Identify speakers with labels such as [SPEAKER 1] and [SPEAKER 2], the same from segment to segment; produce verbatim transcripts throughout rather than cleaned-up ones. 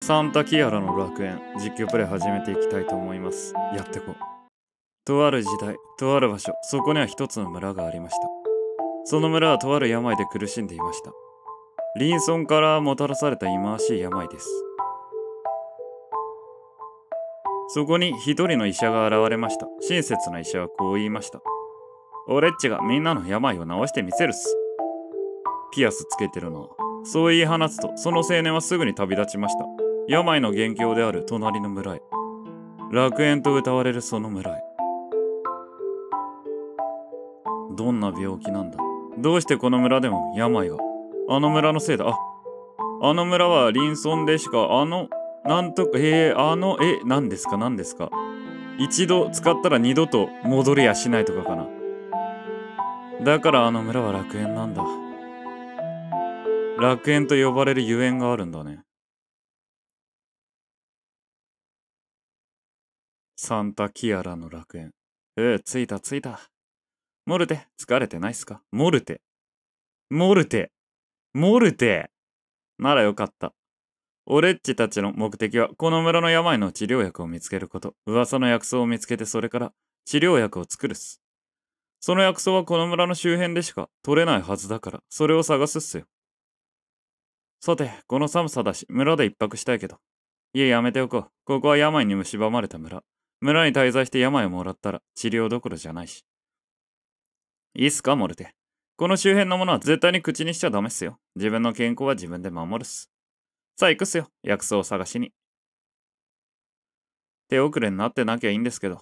[SPEAKER 1] サンタキアラの楽園、実況プレイ始めていきたいと思います。やってこう。とある時代、とある場所、そこには一つの村がありました。その村はとある病で苦しんでいました。隣村からもたらされた忌まわしい病です。そこに一人の医者が現れました。親切な医者はこう言いました。俺っちがみんなの病を治してみせるっす。ピアスつけてるな。そう言い放つと、その青年はすぐに旅立ちました。病の元凶である隣の村へ。楽園と謳われるその村へ。どんな病気なんだ。どうしてこの村でも病が。あの村のせいだ。あ、あの村は隣村でしか、あの、なんとか、えー、あの、え、何ですか何ですか。一度使ったら二度と戻りやしないとかかな。だからあの村は楽園なんだ。楽園と呼ばれるゆえんがあるんだね。サンタキアラの楽園。ええ、着いた着いた。モルテ、疲れてないっすか？モルテ。モルテ。モルテ。ならよかった。俺っちたちの目的は、この村の病の治療薬を見つけること。噂の薬草を見つけて、それから治療薬を作るっす。その薬草はこの村の周辺でしか取れないはずだから、それを探すっすよ。さて、この寒さだし、村で一泊したいけど。いえ、やめておこう。ここは病に蝕まれた村。村に滞在して病をもらったら治療どころじゃないし。いいっすか、モルテ。この周辺のものは絶対に口にしちゃダメっすよ。自分の健康は自分で守るっす。さあ行くっすよ、薬草を探しに。手遅れになってなきゃいいんですけど。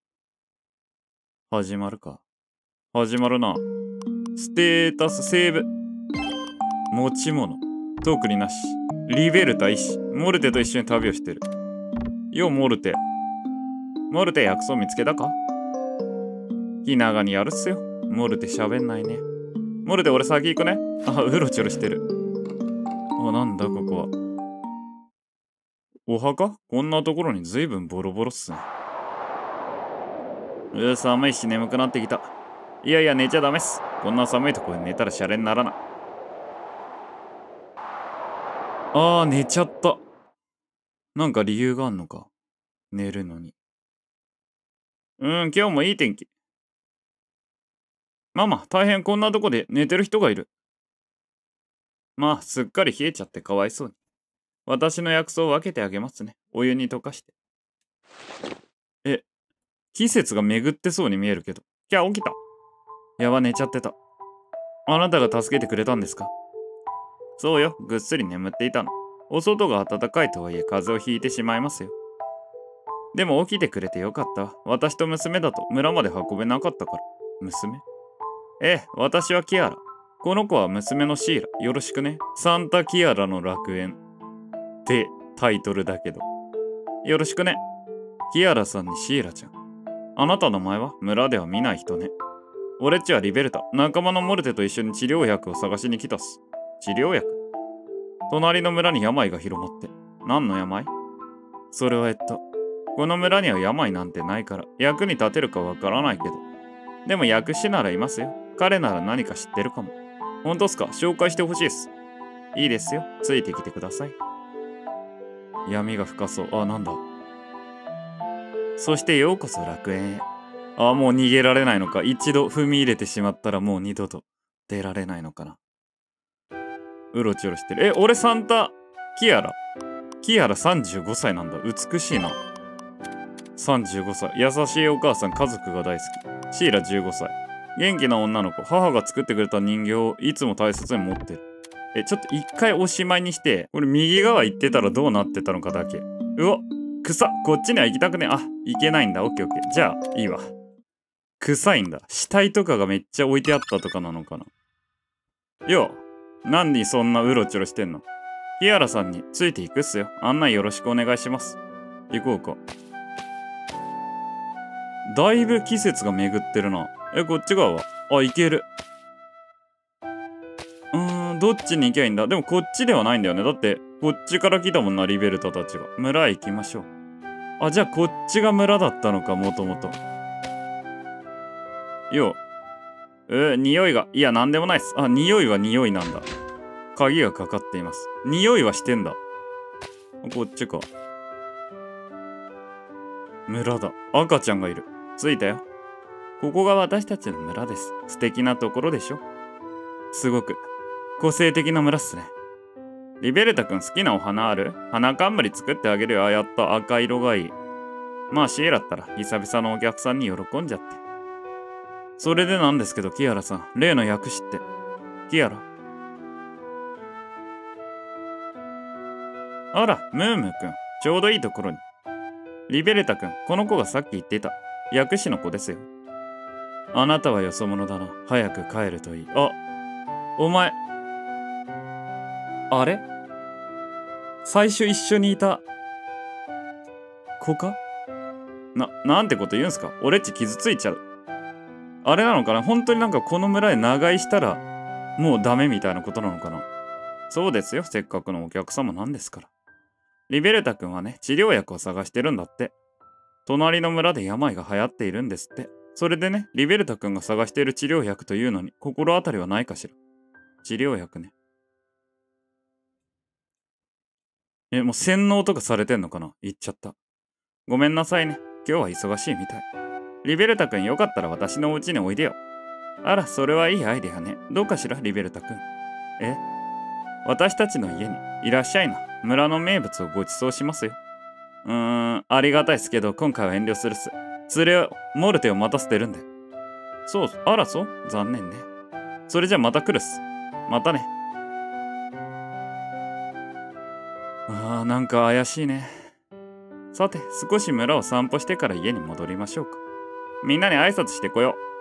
[SPEAKER 1] 始まるか。始まるな。ステータスセーブ。持ち物。特になし。リベルタ医師。モルテと一緒に旅をしてる。よ、モルテ。モルテ薬草見つけたか？気長にやるっすよ。モルテ喋んないね。モルテ俺先行くね。あ、うろちょろしてる。あ、なんだここは。お墓？こんなところにずいぶんボロボロっすね。うー、寒いし眠くなってきた。いやいや寝ちゃダメっす。こんな寒いところに寝たらシャレにならない。あー、寝ちゃった。なんか理由があんのか。寝るのに。うーん、今日もいい天気。ママ、大変こんなとこで寝てる人がいる。まあ、すっかり冷えちゃってかわいそうに。私の薬草を分けてあげますね。お湯に溶かして。え、季節が巡ってそうに見えるけど。キャ、起きた。やば、寝ちゃってた。あなたが助けてくれたんですか？そうよ、ぐっすり眠っていたの。お外が暖かいとはいえ風邪をひいてしまいますよ。でも起きてくれてよかったわ。私と娘だと村まで運べなかったから。娘？ええ、私はキアラ。この子は娘のシーラ。よろしくね。サンタキアラの楽園ってタイトルだけど。よろしくね。キアラさんにシーラちゃん。あなたの名前は？村では見ない人ね。俺っちはリベルタ。仲間のモルテと一緒に治療薬を探しに来たっす。治療薬？隣の村に病が広まって。何の病？それはえっと、この村には病なんてないから役に立てるかわからないけど。でも薬師ならいますよ。彼なら何か知ってるかも。本当っすか？紹介してほしいっす。いいですよ。ついてきてください。闇が深そう。あ、なんだ。そしてようこそ楽園へ。あ、もう逃げられないのか。一度踏み入れてしまったらもう二度と出られないのかな。うろちょろしてる。え、俺サンタキアラ。キアラさんじゅうごさいなんだ。美しいな。さんじゅうごさい。優しいお母さん、家族が大好き。シーラじゅうごさい。元気な女の子。母が作ってくれた人形をいつも大切に持ってる。え、ちょっと一回おしまいにして、これ右側行ってたらどうなってたのかだけ。うわ、草。こっちには行きたくねえ。あ、行けないんだ。オッケーオッケー。じゃあ、いいわ。臭いんだ。死体とかがめっちゃ置いてあったとかなのかな。よう、何にそんなうろちょろしてんの？キアラさんについていくっすよ。案内よろしくお願いします。行こうか。だいぶ季節が巡ってるな。え、こっち側は？あ、行ける。うーん、どっちに行きゃいいんだ？でもこっちではないんだよね。だって、こっちから来たもんな、リベルタたちが。村へ行きましょう。あ、じゃあこっちが村だったのか、もともと。よう。えー、匂いが。いや、なんでもないっす。あ、匂いは匂いなんだ。鍵がかかっています。匂いはしてんだ。 こっちか。村だ。赤ちゃんがいる。着いたよ。ここが私たちの村です。素敵なところでしょ。すごく個性的な村っすね。リベルタ君好きなお花ある？花冠作ってあげるよ。あ、やった。赤色がいい。まあシエラったら久々のお客さんに喜んじゃって。それでなんですけど、キアラさん、例の薬師って。キアラ？あら、ムームー君、ちょうどいいところに。リベルタ君、この子がさっき言っていた薬師の子ですよ。あなたはよそ者だな。早く帰るといい。あ、お前、あれ？最初一緒にいた子か？な、なんてこと言うんすか？俺っち傷ついちゃう。あれなのかな？本当になんかこの村で長居したらもうダメみたいなことなのかな？そうですよ。せっかくのお客様なんですから。リベルタ君はね、治療薬を探してるんだって。隣の村で病が流行っているんですって。それでね、リベルタ君が探している治療薬というのに心当たりはないかしら。治療薬ね。え、もう洗脳とかされてんのかな？言っちゃった。ごめんなさいね。今日は忙しいみたい。リベルタ君よかったら私のお家においでよ。あら、それはいいアイデアね。どうかしら、リベルタ君。え？私たちの家にいらっしゃいな。村の名物をご馳走しますよ。うーん、ありがたいっすけど、今回は遠慮するっす。連れを、モルテを待たせてるんで。そう、あらそう？残念ね。それじゃまた来るっす。またね。あー、なんか怪しいね。さて、少し村を散歩してから家に戻りましょうか。みんなに挨拶してこよう。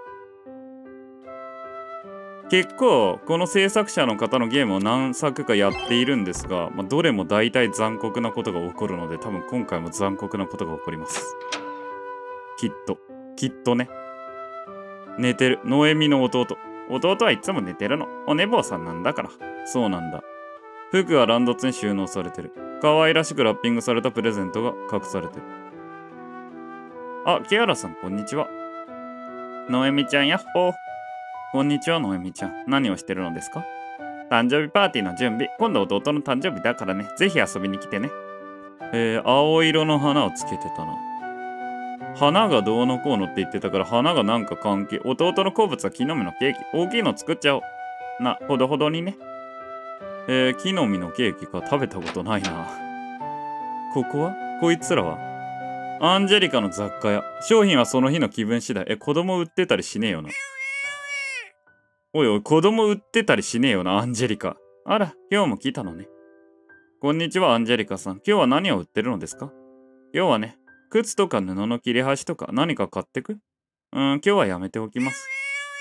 [SPEAKER 1] 結構この制作者の方のゲームを何作かやっているんですが、まあ、どれも大体残酷なことが起こるので、多分今回も残酷なことが起こります。きっときっとね。寝てる。ノエミの弟。弟はいつも寝てるの。お寝坊さんなんだから。そうなんだ。服は乱雑に収納されてる。可愛らしくラッピングされたプレゼントが隠されてる。あ、キアラさんこんにちは。ノエミちゃんやっほー。こんにちは、ノエミちゃん。何をしてるのですか？誕生日パーティーの準備。今度弟の誕生日だからね。ぜひ遊びに来てね。えー、青色の花をつけてたな。花がどうのこうのって言ってたから、花がなんか関係。弟の好物は木の実のケーキ。大きいの作っちゃおう。な、ほどほどにね。えー、木の実のケーキか。食べたことないな。ここは？こいつらはアンジェリカの雑貨屋。商品はその日の気分次第。え、子供売ってたりしねえよな。おいおい、子供売ってたりしねえよな、アンジェリカ。あら、今日も来たのね。こんにちは、アンジェリカさん。今日は何を売ってるのですか？今日はね、靴とか布の切れ端とか何か買ってく？うーん、今日はやめておきます。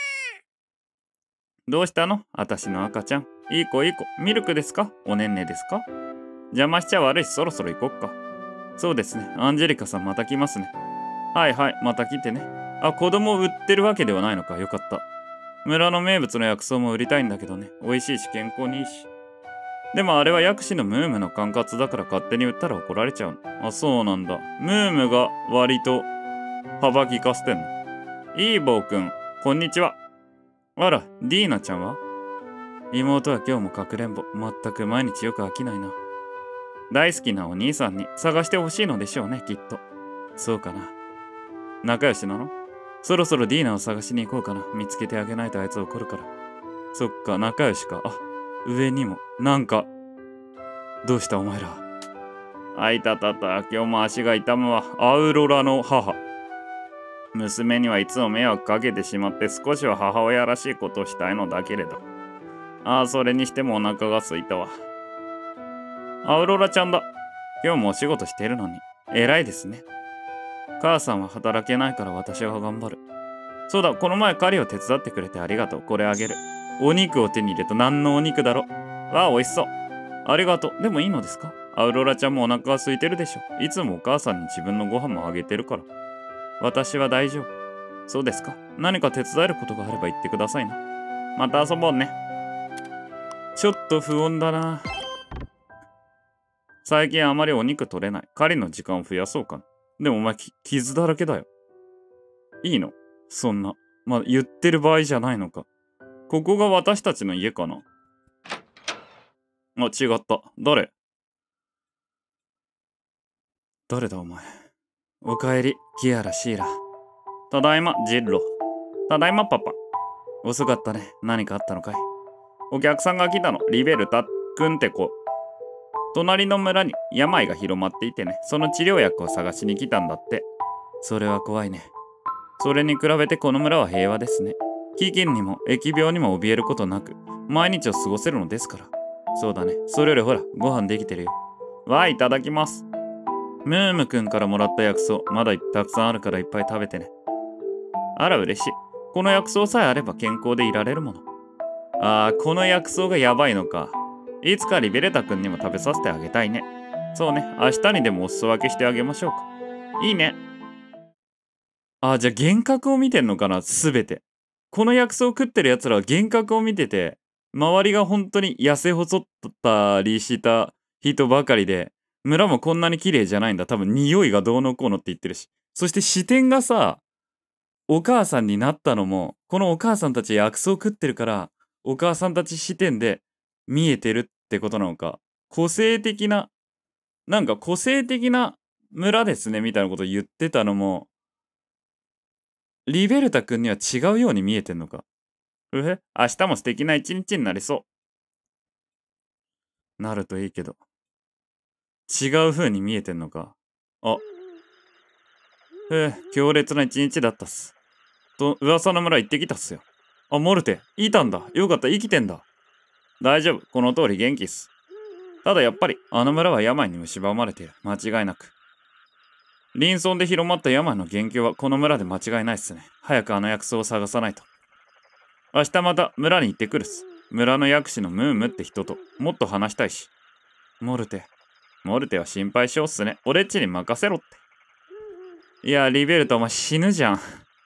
[SPEAKER 1] どうしたの？あたしの赤ちゃん。いい子いい子。ミルクですか？おねんねですか？邪魔しちゃ悪いし、そろそろ行こっか。そうですね、アンジェリカさんまた来ますね。はいはい、また来てね。あ、子供売ってるわけではないのか。よかった。村の名物の薬草も売りたいんだけどね。美味しいし健康にいいし。でもあれは薬師のムームの管轄だから勝手に売ったら怒られちゃうの。あ、そうなんだ。ムームが割と幅利かせてんの。イーボーくん、こんにちは。あら、ディーナちゃんは？妹は今日もかくれんぼ。全く毎日よく飽きないな。大好きなお兄さんに探してほしいのでしょうね、きっと。そうかな。仲良しなの？そろそろディーナを探しに行こうかな。見つけてあげないとあいつ怒るから。そっか、仲良しか。あ、上にも。なんか、どうしたお前ら。あいたたた、今日も足が痛むわ。アウロラの母。娘にはいつも迷惑かけてしまって少しは母親らしいことをしたいのだけれど。ああ、それにしてもお腹が空いたわ。アウロラちゃんだ。今日もお仕事してるのに。偉いですね。母さんは働けないから私は頑張る。そうだ、この前狩りを手伝ってくれてありがとう。これあげる。お肉を手に入れた。何のお肉だろ。わあ、美味しそう。ありがとう。でもいいのですか？アウロラちゃんもお腹が空いてるでしょ。いつもお母さんに自分のご飯もあげてるから。私は大丈夫。そうですか。何か手伝えることがあれば言ってくださいな。また遊ぼうね。ちょっと不穏だな。最近あまりお肉取れない。狩りの時間を増やそうかな。でもお前傷だらけだよ。いいの？そんな。まあ、言ってる場合じゃないのか。ここが私たちの家かな。あ、違った。誰？ 誰だお前。おかえり、キアラ・シーラ。ただいま、ジッロ。ただいま、パパ。遅かったね。何かあったのかい？お客さんが来たの。リベルタ君って子。隣の村に病が広まっていてね、その治療薬を探しに来たんだって。それは怖いね。それに比べてこの村は平和ですね。飢饉にも疫病にも怯えることなく、毎日を過ごせるのですから。そうだね。それよりほら、ご飯できてるよ。わあ、いただきます。ムームくんからもらった薬草、まだたくさんあるからいっぱい食べてね。あら、嬉しい。この薬草さえあれば健康でいられるもの。あー、この薬草がやばいのか。いつかリベレタ君にも食べさせてあげたいね。そうね、明日にでもお裾分けしてあげましょうか。いいね。あー、じゃあ幻覚を見てんのかな、すべて。この薬草を食ってる奴らは幻覚を見てて、周りが本当に痩せ細ったりした人ばかりで、村もこんなに綺麗じゃないんだ。多分匂いがどうのこうのって言ってるし。そして視点がさ、お母さんになったのも、このお母さんたち薬草食ってるから、お母さんたち視点で見えてるってことなのか。個性的な、なんか個性的な村ですねみたいなこと言ってたのも、リベルタ君には違うように見えてんのか。うへ、明日も素敵な一日になりそう。なるといいけど。違う風に見えてんのか。あ、へえ、強烈な一日だったっす。と、噂の村行ってきたっすよ。あ、モルテ、いたんだ。よかった、生きてんだ。大丈夫、この通り元気っす。ただやっぱり、あの村は病に蝕まれている。間違いなく。林村で広まった病の元凶はこの村で間違いないっすね。早くあの薬草を探さないと。明日また村に行ってくるっす。村の薬師のムームって人ともっと話したいし。モルテ。モルテは心配性っすね。俺っちに任せろって。いや、リベルトお前死ぬじゃん。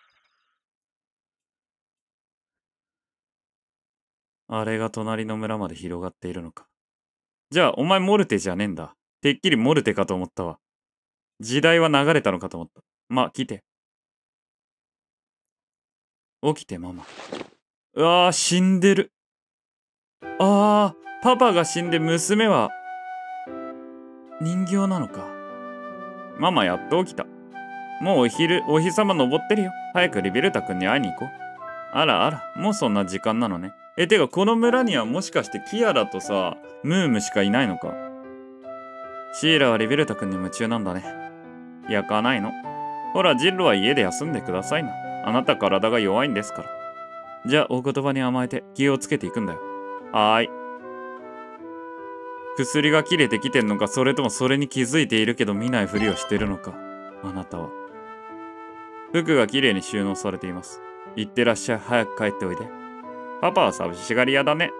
[SPEAKER 1] あれが隣の村まで広がっているのか。じゃあ、お前モルテじゃねえんだ。てっきりモルテかと思ったわ。時代は流れたのかと思った。まあ、来て。起きて、ママ。うわー、死んでる。あー、パパが死んで娘は、人形なのか。ママやっと起きた。もうお昼、お日様昇ってるよ。早くリベルタ君に会いに行こう。あらあら、もうそんな時間なのね。え、てかこの村にはもしかしてキアラとさ、ムームしかいないのか。シーラはリベルタ君に夢中なんだね。焼かないの。ほら、ジッロは家で休んでくださいな。あなた体が弱いんですから。じゃあ、お言葉に甘えて気をつけていくんだよ。はーい。薬が切れてきてんのか、それともそれに気づいているけど見ないふりをしてるのか。あなたは。服がきれいに収納されています。行ってらっしゃい。早く帰っておいで。パパは寂しがり屋だね。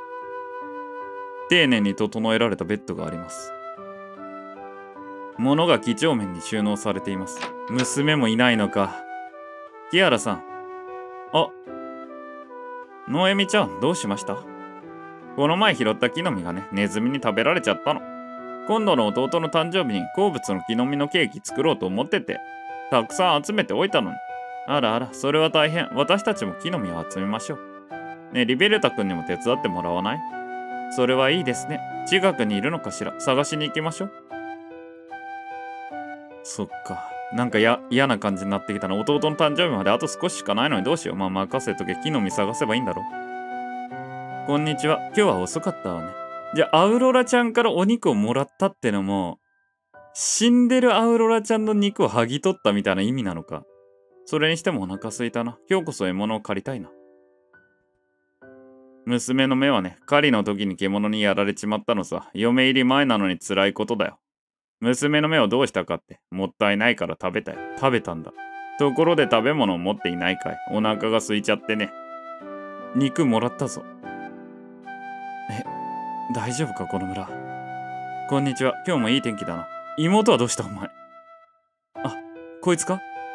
[SPEAKER 1] 丁寧に整えられたベッドがあります。物が几帳面に収納されています。娘もいないのか。キアラさん。あ、ノエミちゃん、どうしました？この前拾った木の実がね、ネズミに食べられちゃったの。今度の弟の誕生日に好物の木の実のケーキ作ろうと思ってて、たくさん集めておいたのに。あらあら、それは大変。私たちも木の実を集めましょう。ねえ、リベルタ君にも手伝ってもらわない？それはいいですね。近くにいるのかしら。探しに行きましょう。そっか。なんかや嫌な感じになってきたな。弟の誕生日まであと少ししかないのにどうしよう。まあ任せとけ。木の実探せばいいんだろ。こんにちは。今日は遅かったわね。じゃあ、アウロラちゃんからお肉をもらったってのも、死んでるアウロラちゃんの肉を剥ぎ取ったみたいな意味なのか。それにしてもお腹すいたな。今日こそ獲物を借りたいな。娘の目はね、狩りの時に獣にやられちまったのさ。嫁入り前なのに辛いことだよ。娘の目をどうしたかって、もったいないから食べたよ。食べたんだ。ところで食べ物を持っていないかい。お腹が空いちゃってね。肉もらったぞ。え、大丈夫かこの村。こんにちは。今日もいい天気だな。妹はどうしたお前。あ、こいつか。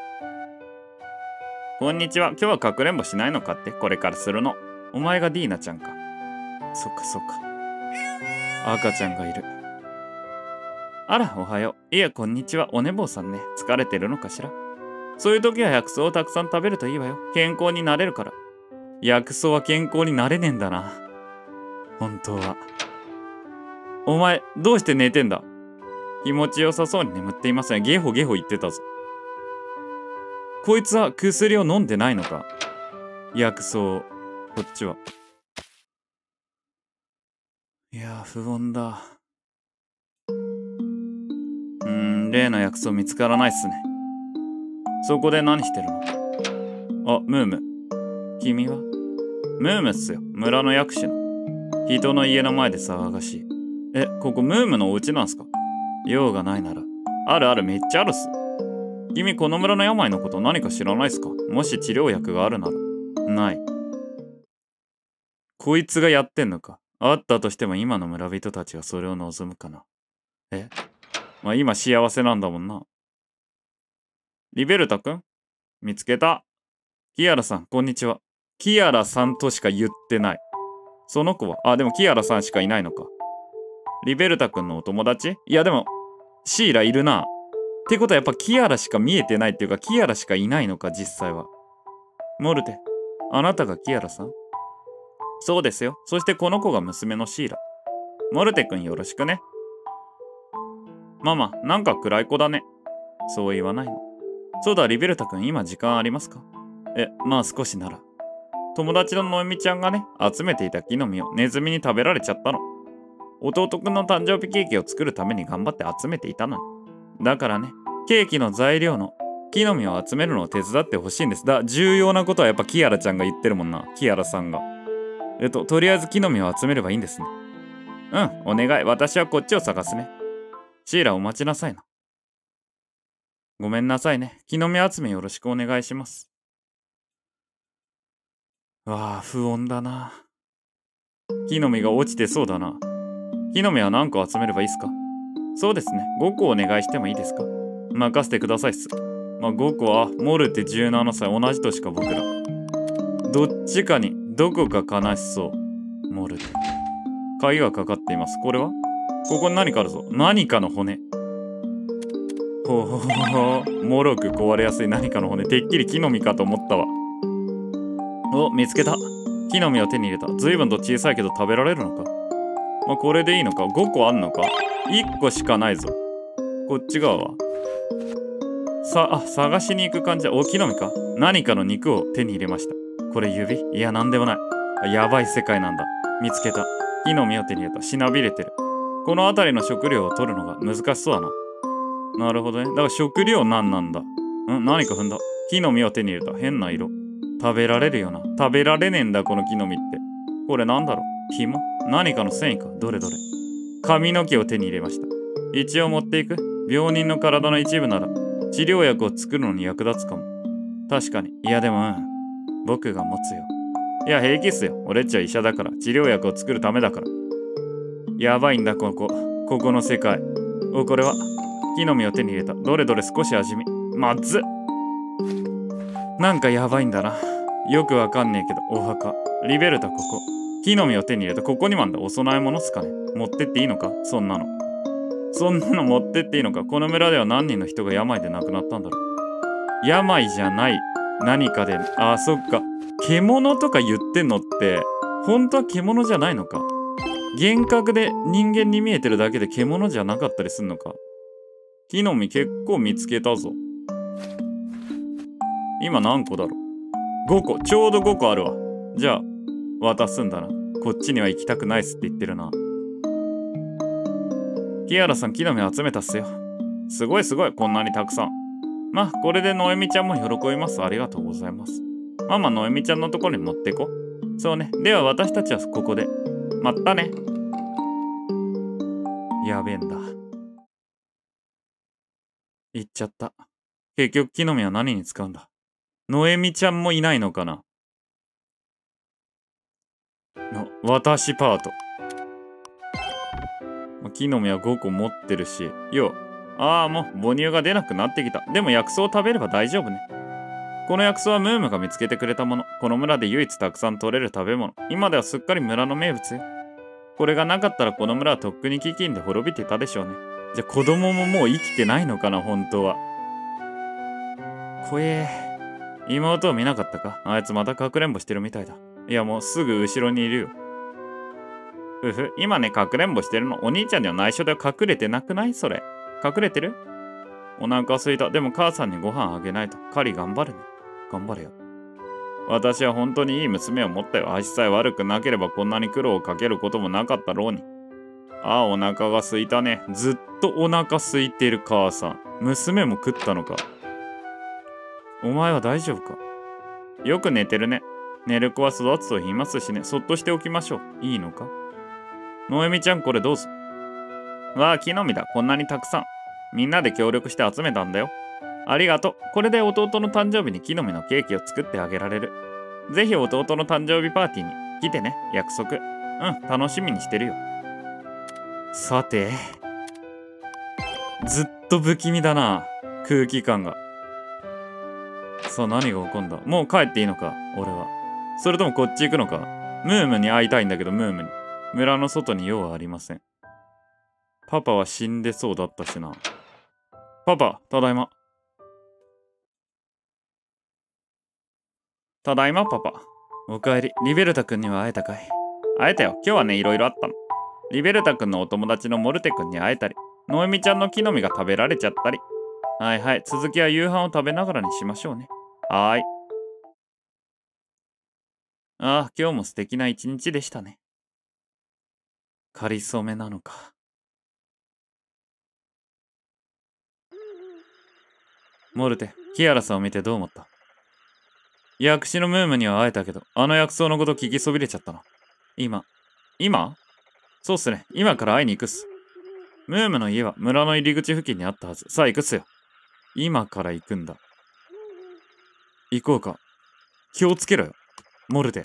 [SPEAKER 1] こんにちは。今日はかくれんぼしないのかって。これからするの。お前がディーナちゃんか。そっかそっか。赤ちゃんがいる。あら、おはよう。いや、こんにちは。お寝坊さんね。疲れてるのかしら。そういう時は薬草をたくさん食べるといいわよ。健康になれるから。薬草は健康になれねえんだな。本当は。お前、どうして寝てんだ？ 気持ちよさそうに眠っていますね。ゲホゲホ言ってたぞ。こいつは薬を飲んでないのか。薬草。こっちは。いやー、不穏だ。うーん、例の薬草見つからないっすね。そこで何してるの？あ、ムーム。君は？ムームっすよ。村の薬師の。人の家の前で騒がしい。え、ここムームのお家なんすか？用がないなら。あるある、めっちゃあるっす。君この村の病のこと何か知らないっすか？もし治療薬があるなら。ない。こいつがやってんのか。あったとしても今の村人たちがそれを望むかな。え？まあ今幸せなんだもんな。リベルタくん？見つけた。キアラさん、こんにちは。キアラさんとしか言ってない。その子は、あ、でもキアラさんしかいないのか。リベルタくんのお友達？いやでも、シーラいるな。ってことはやっぱキアラしか見えてないっていうか、キアラしかいないのか、実際は。モルテ、あなたがキアラさん？そうですよ。そしてこの子が娘のシーラ。モルテくんよろしくね。ママ、なんか暗い子だね。そう言わないの。そうだ、リベルタくん、今時間ありますか？え、まあ少しなら。友達のノエミちゃんがね、集めていた木の実をネズミに食べられちゃったの。弟くんの誕生日ケーキを作るために頑張って集めていたのに。だからね、ケーキの材料の木の実を集めるのを手伝ってほしいんです。だ、重要なことはやっぱキアラちゃんが言ってるもんな。キアラさんが。えっと、とりあえず木の実を集めればいいんですね。うん、お願い。私はこっちを探すね。シーラ、お待ちなさいな。ごめんなさいね。木の実集めよろしくお願いします。わあ、不穏だな。木の実が落ちてそうだな。木の実は何個集めればいいっすか？そうですね。ごこお願いしてもいいですか？任せてくださいっす。まあ、ごこは、モルテじゅうななさい、同じ年か僕ら。どっちかに、どこか悲しそう。モルテ。鍵がかかっています。これは？ここに何かあるぞ。何かの骨。ほほほほ。もろく壊れやすい何かの骨。てっきり木の実かと思ったわ。お、見つけた。木の実を手に入れた。随分と小さいけど食べられるのか。まあ、これでいいのか。ごこあんのか。いっこしかないぞ。こっち側はさあ、探しに行く感じだ。お、木の実か。何かの肉を手に入れました。これ指？いや、なんでもない。やばい世界なんだ。見つけた。木の実を手に入れた。しなびれてる。この辺りの食料を取るのが難しそうだな。なるほどね。だから食料なんなんだ。ん？何か踏んだ。木の実を手に入れた。変な色。食べられるよな。食べられねえんだ、この木の実って。これなんだろう。紐？何かの繊維か。どれどれ。髪の毛を手に入れました。一応持っていく。病人の体の一部なら治療薬を作るのに役立つかも。確かに。いやでも、うん。僕が持つよ。いや、平気っすよ。俺っちは医者だから。治療薬を作るためだから。やばいんだ、ここ。ここの世界。お、これは。木の実を手に入れた。どれどれ少し味見。まずっ。なんかやばいんだな。よくわかんねえけど、お墓。リベルタ、ここ。木の実を手に入れた。ここにもあんだ。お供え物っすかね。持ってっていいのか？そんなの。そんなの持ってっていいのか？この村では何人の人が病で亡くなったんだろう。病じゃない。何かで。ああ、そっか。獣とか言ってんのって、本当は獣じゃないのか。幻覚で人間に見えてるだけで獣じゃなかったりすんのか。木の実結構見つけたぞ。今何個だろう。ごこ。ちょうどごこあるわ。じゃあ、渡すんだな。こっちには行きたくないっすって言ってるな。キアラさん、木の実集めたっすよ。すごいすごい、こんなにたくさん。まあ、これでノエミちゃんも喜びます。ありがとうございます。ママ、ノエミちゃんのところに持ってこ。そうね。では私たちはここで。まったね。やべえんだ。行っちゃった。結局木の実は何に使うんだ。ノエミちゃんもいないのかな。の、私パート。木の実はごこ持ってるし。よう。ああ、もう母乳が出なくなってきた。でも薬草を食べれば大丈夫ね。この薬草はムームが見つけてくれたもの。この村で唯一たくさん取れる食べ物。今ではすっかり村の名物よ。これがなかったらこの村はとっくに飢饉で滅びてたでしょうね。じゃあ子供ももう生きてないのかな、本当は。こえー。妹を見なかったか？あいつまたかくれんぼしてるみたいだ。いやもうすぐ後ろにいるよ。ふふ、今ね、かくれんぼしてるの。お兄ちゃんには内緒で隠れてなくない？それ。 隠れてる？お腹すいた。でも母さんにご飯あげないと。カリ頑張るね。頑張れよ。私は本当にいい娘を持ったよ。足さえ悪くなければこんなに苦労をかけることもなかったろうに。ああ、お腹が空いたね。ずっとお腹空いてる母さん。娘も食ったのか。お前は大丈夫か？よく寝てるね。寝る子は育つと言いますしね。そっとしておきましょう。いいのか？のえみちゃん、これどうぞ。わあ、木の実だ。こんなにたくさん。みんなで協力して集めたんだよ。ありがとう。これで弟の誕生日に木の実のケーキを作ってあげられる。ぜひ弟の誕生日パーティーに来てね。約束。うん、楽しみにしてるよ。さて。ずっと不気味だな。空気感が。さあ、何が起こんだ？もう帰っていいのか俺は。それともこっち行くのか？ムームに会いたいんだけど、ムームに。村の外に用はありません。パパは死んでそうだったしな。パパ、ただいま。ただいま、パパ。おかえり。リベルタ君には会えたかい？会えたよ。今日はね、いろいろあったの。リベルタ君のお友達のモルテ君に会えたり、ノエミちゃんの木の実が食べられちゃったり。はいはい。続きは夕飯を食べながらにしましょうね。はーい。ああ、今日も素敵な一日でしたね。かりそめなのか。モルテ、キアラさんを見てどう思った？薬師のムームには会えたけど、あの薬草のこと聞きそびれちゃったな。今。今？そうっすね。今から会いに行くっす。ムームの家は村の入り口付近にあったはず。さあ行くっすよ。今から行くんだ。行こうか。気をつけろよ。モルテ。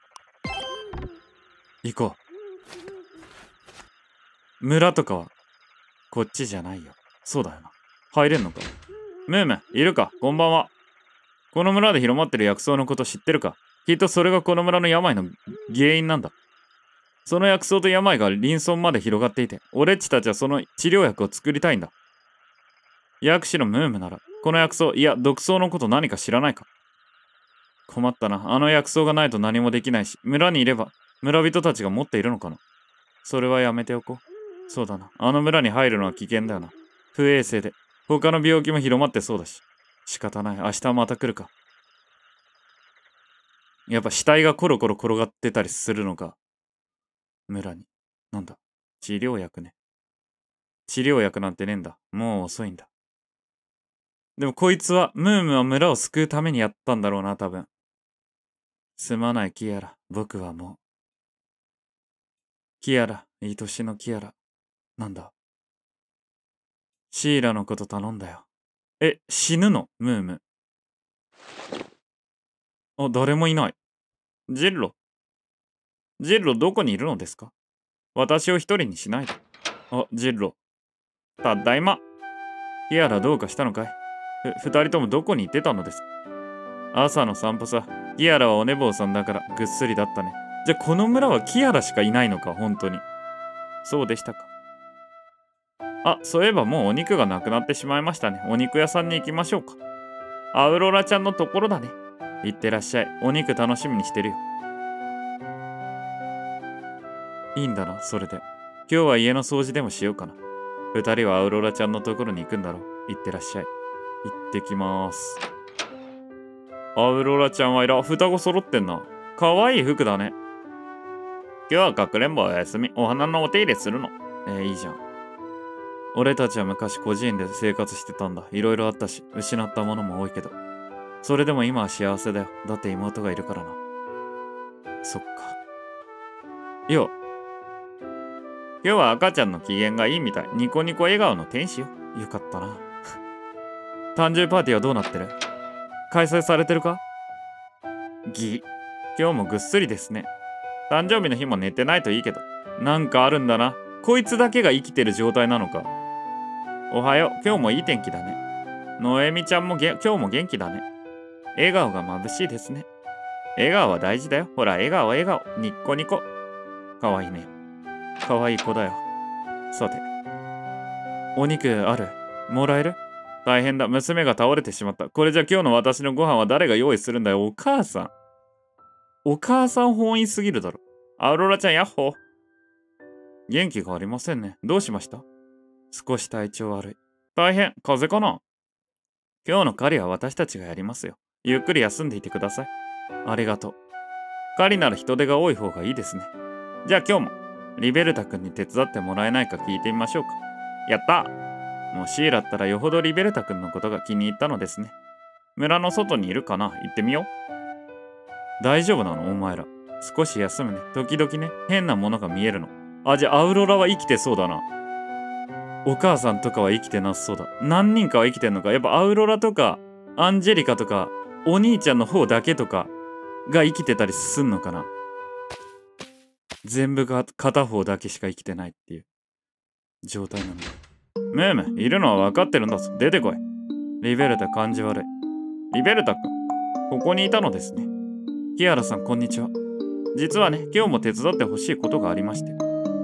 [SPEAKER 1] 行こう。村とかは、こっちじゃないよ。そうだよな。入れんのか？ムーム、いるか？こんばんは。この村で広まってる薬草のこと知ってるか？きっとそれがこの村の病の原因なんだ。その薬草と病が隣村まで広がっていて、俺っちたちはその治療薬を作りたいんだ。薬師のムームなら、この薬草、いや、毒草のこと何か知らないか？困ったな。あの薬草がないと何もできないし、村にいれば、村人たちが持っているのかな？それはやめておこう。そうだな。あの村に入るのは危険だよな。不衛生で、他の病気も広まってそうだし。仕方ない。明日また来るか。やっぱ死体がコロコロ転がってたりするのか。村に。なんだ。治療薬ね。治療薬なんてねえんだ。もう遅いんだ。でもこいつは、ムームは村を救うためにやったんだろうな、多分。すまないキアラ。僕はもう。キアラ。いい年のキアラ。なんだ。シーラのこと頼んだよ。え、死ぬの？ムーム。あ、誰もいない。ジッロ。ジッロどこにいるのですか？私を一人にしないで。あ、ジッロ。ただいま。キアラどうかしたのかい？ふ、二人ともどこに行ってたのですか？朝の散歩さ。キアラはお寝坊さんだからぐっすりだったね。じゃあこの村はキアラしかいないのか？本当に。そうでしたか。あ、そういえばもうお肉がなくなってしまいましたね。お肉屋さんに行きましょうか。アウロラちゃんのところだね。行ってらっしゃい。お肉楽しみにしてるよ。いいんだな、それで。今日は家の掃除でもしようかな。二人はアウロラちゃんのところに行くんだろう。行ってらっしゃい。行ってきまーす。アウロラちゃんはいら、双子揃ってんな。かわいい服だね。今日はかくれんぼお休み。お花のお手入れするの。えー、いいじゃん。俺たちは昔孤児院で生活してたんだ。いろいろあったし、失ったものも多いけど。それでも今は幸せだよ。だって妹がいるからな。そっか。よ。今日は赤ちゃんの機嫌がいいみたい。ニコニコ笑顔の天使よ。よかったな。誕生日パーティーはどうなってる？開催されてるか？ぎ。今日もぐっすりですね。誕生日の日も寝てないといいけど。なんかあるんだな。こいつだけが生きてる状態なのか。おはよう。今日もいい天気だね。ノエミちゃんもげ今日も元気だね。笑顔が眩しいですね。笑顔は大事だよ。ほら、笑顔、笑顔。ニッコニコ。かわいいね。かわいい子だよ。さて。お肉ある？もらえる？大変だ。娘が倒れてしまった。これじゃ今日の私のご飯は誰が用意するんだよ。お母さん。お母さん本意すぎるだろ。アウロラちゃん、ヤッホー。元気がありませんね。どうしました？少し体調悪い。 大変、風邪かな？今日の狩りは私たちがやりますよ。ゆっくり休んでいてください。ありがとう。狩りなら人手が多い方がいいですね。じゃあ今日も、リベルタ君に手伝ってもらえないか聞いてみましょうか。やったー。もうシーラったらよほどリベルタ君のことが気に入ったのですね。村の外にいるかな？行ってみよう。大丈夫なのお前ら。少し休むね。時々ね、変なものが見えるの。あ、じゃあアウロラは生きてそうだな。お母さんとかは生きてなさそうだ。何人かは生きてんのか。やっぱアウロラとか、アンジェリカとか、お兄ちゃんの方だけとかが生きてたりすんのかな。全部が片方だけしか生きてないっていう状態なの。ムーム、いるのは分かってるんだぞ。出てこい。リベルタ感じ悪い。リベルタ君、ここにいたのですね。キアラさん、こんにちは。実はね、今日も手伝ってほしいことがありまして。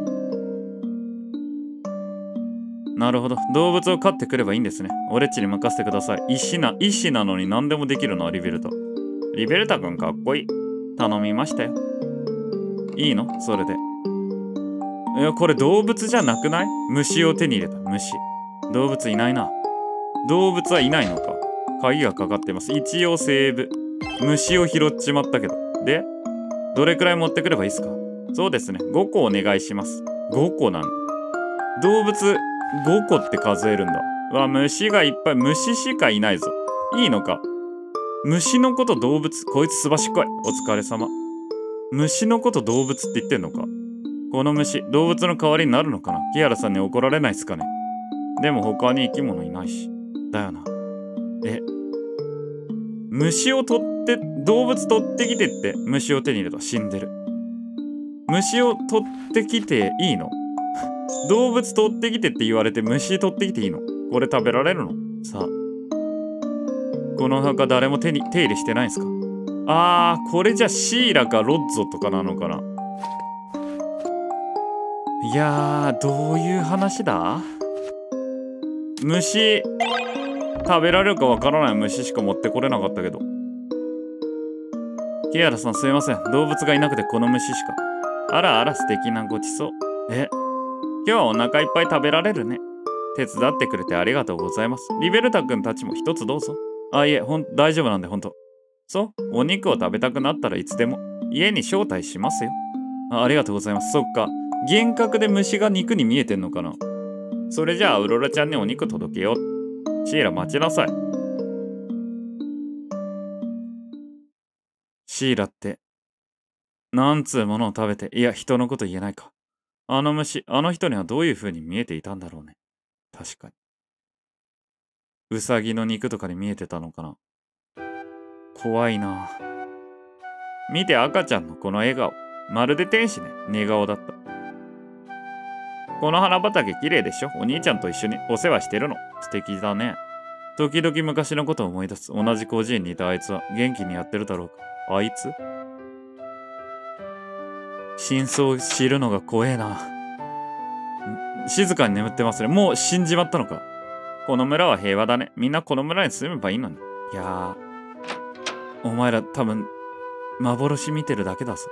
[SPEAKER 1] なるほど。動物を飼ってくればいいんですね。俺っちに任せてください。医師な、医師なのに何でもできるな、リベルタ。リベルタ君かっこいい。頼みましたよ。いいの？それで。いや、これ動物じゃなくない？虫を手に入れた。虫。動物いないな。動物はいないのか。鍵がかかってます。一応セーブ。虫を拾っちまったけど。で、どれくらい持ってくればいいですか？そうですね。ごこお願いします。ごこなんだ。動物ごこって数えるんだ。うわ、虫がいっぱい。虫しかいないぞ。いいのか。虫のこと動物。こいつすばしっこい。お疲れ様。虫のこと動物って言ってんのか。この虫、動物の代わりになるのかな。キアラさんに怒られないっすかね。でも他に生き物いないし。だよな。え、虫を取って、動物取ってきてって虫を手に入れた。死んでる。虫を取ってきていいの？動物取ってきてって言われて虫取ってきていいの？これ食べられるの？さあ。この墓誰も手に手入れしてないんすか？あー、これじゃシーラかロッゾとかなのかな。いやー、どういう話だ？虫、食べられるかわからない虫しか持ってこれなかったけど。キアラさんすいません。動物がいなくてこの虫しか。あらあら素敵なごちそう。え、今日はお腹いっぱい食べられるね。手伝ってくれてありがとうございます。リベルタ君たちも一つどうぞ。あ、いえ、ほん、大丈夫なんでほんと。そう、お肉を食べたくなったらいつでも家に招待しますよ。あ、ありがとうございます。そっか。幻覚で虫が肉に見えてんのかな。それじゃあ、ウロラちゃんにお肉届けよう。シーラ待ちなさい。シーラって、なんつうものを食べて、いや、人のこと言えないか。あの虫、あの人にはどういう風に見えていたんだろうね。確かに。ウサギの肉とかに見えてたのかな。怖いな。見て赤ちゃんのこの笑顔。まるで天使ね。寝顔だった。この花畑綺麗でしょ？お兄ちゃんと一緒にお世話してるの。素敵だね。時々昔のことを思い出す。同じ孤児院にいたあいつは元気にやってるだろうか。あいつ？真相を知るのが怖えな。静かに眠ってますね。もう死んじまったのか。この村は平和だね。みんなこの村に住めばいいのに。いやー、お前ら多分、幻見てるだけだぞ。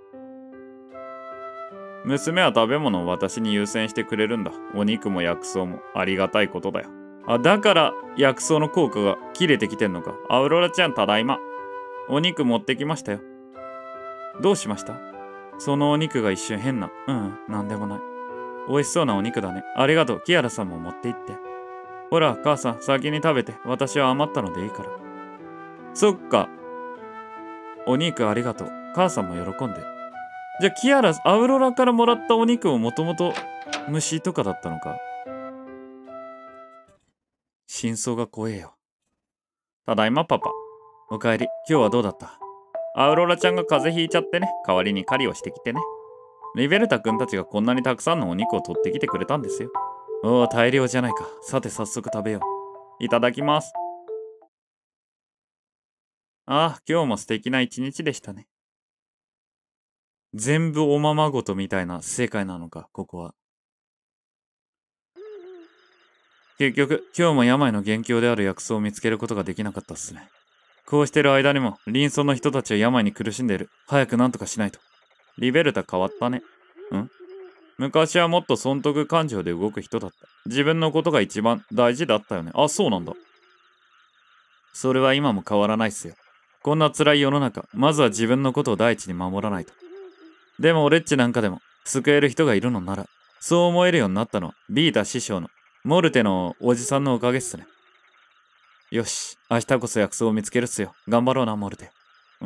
[SPEAKER 1] 娘は食べ物を私に優先してくれるんだ。お肉も薬草もありがたいことだよ。あ、だから薬草の効果が切れてきてんのか。アウロラちゃんただいま。お肉持ってきましたよ。どうしました？そのお肉が一瞬変な。うん、なんでもない。美味しそうなお肉だね。ありがとう。キアラさんも持って行って。ほら、母さん、先に食べて。私は余ったのでいいから。そっか。お肉ありがとう。母さんも喜んで。じゃあ、キアラ、アウロラからもらったお肉ももともと虫とかだったのか。真相が怖えよ。ただいま、パパ。おかえり。今日はどうだった？アウロラちゃんが風邪ひいちゃってね。代わりに狩りをしてきてね。リベルタ君たちがこんなにたくさんのお肉を取ってきてくれたんですよ。おお、大量じゃないか。さて、早速食べよう。いただきます。ああ、今日も素敵な一日でしたね。全部おままごとみたいな世界なのか、ここは。結局、今日も病の元凶である薬草を見つけることができなかったっすね。こうしてる間にも、隣村の人たちは病に苦しんでいる。早くなんとかしないと。リベルタ変わったね。ん？ 昔はもっと損得感情で動く人だった。自分のことが一番大事だったよね。あ、そうなんだ。それは今も変わらないっすよ。こんな辛い世の中、まずは自分のことを第一に守らないと。でも俺っちなんかでも救える人がいるのなら、そう思えるようになったのはビータ師匠のモルテのおじさんのおかげっすね。よし、明日こそ薬草を見つけるっすよ。頑張ろうな、モルテ。うん。